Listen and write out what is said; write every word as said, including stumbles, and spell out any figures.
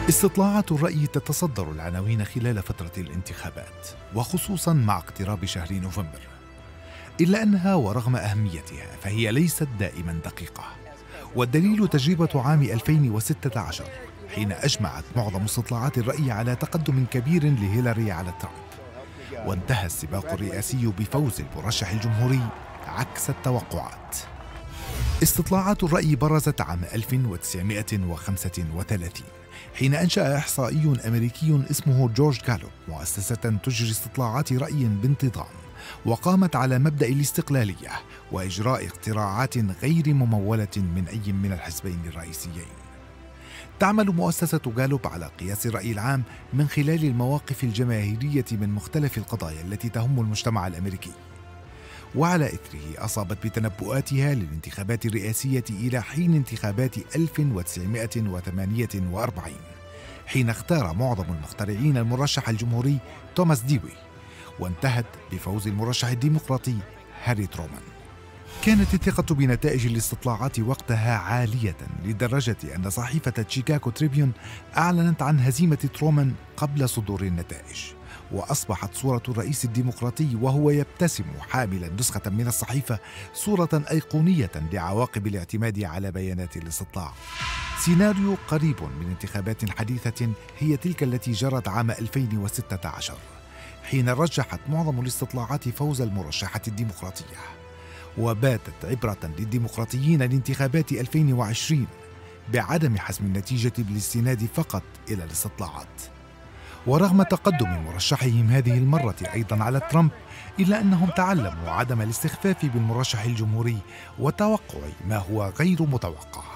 استطلاعات الرأي تتصدر العناوين خلال فترة الانتخابات، وخصوصاً مع اقتراب شهر نوفمبر. إلا أنها ورغم أهميتها فهي ليست دائماً دقيقة، والدليل تجربة عام ألفين وستة عشر حين أجمعت معظم استطلاعات الرأي على تقدم كبير لهيلاري على ترامب، وانتهى السباق الرئاسي بفوز المرشح الجمهوري عكس التوقعات. استطلاعات الرأي برزت عام ألف وتسعمائة وخمسة وثلاثين حين أنشأ إحصائي أمريكي اسمه جورج جالوب مؤسسة تجري استطلاعات رأي بانتظام، وقامت على مبدأ الاستقلالية وإجراء اقتراعات غير ممولة من أي من الحزبين الرئيسيين. تعمل مؤسسة جالوب على قياس الرأي العام من خلال المواقف الجماهيرية من مختلف القضايا التي تهم المجتمع الأمريكي، وعلى إثره أصابت بتنبؤاتها للانتخابات الرئاسية إلى حين انتخابات ألف وتسعمائة وثمانية وأربعين، حين اختار معظم المخترعين المرشح الجمهوري توماس ديوي، وانتهت بفوز المرشح الديمقراطي هاري ترومان. كانت الثقة بنتائج الاستطلاعات وقتها عالية لدرجة أن صحيفة شيكاغو تريبيون أعلنت عن هزيمة ترومان قبل صدور النتائج، وأصبحت صورة الرئيس الديمقراطي وهو يبتسم حاملا نسخة من الصحيفة صورة أيقونية لعواقب الاعتماد على بيانات الاستطلاع. سيناريو قريب من انتخابات حديثة هي تلك التي جرت عام ألفين وستة عشر، حين رجحت معظم الاستطلاعات فوز المرشحة الديمقراطية، وباتت عبرة للديمقراطيين لانتخابات ألفين وعشرين بعدم حسم النتيجة بالاستناد فقط إلى الاستطلاعات. ورغم تقدم مرشحهم هذه المرة أيضا على ترامب، إلا أنهم تعلموا عدم الاستخفاف بالمرشح الجمهوري وتوقع ما هو غير متوقع.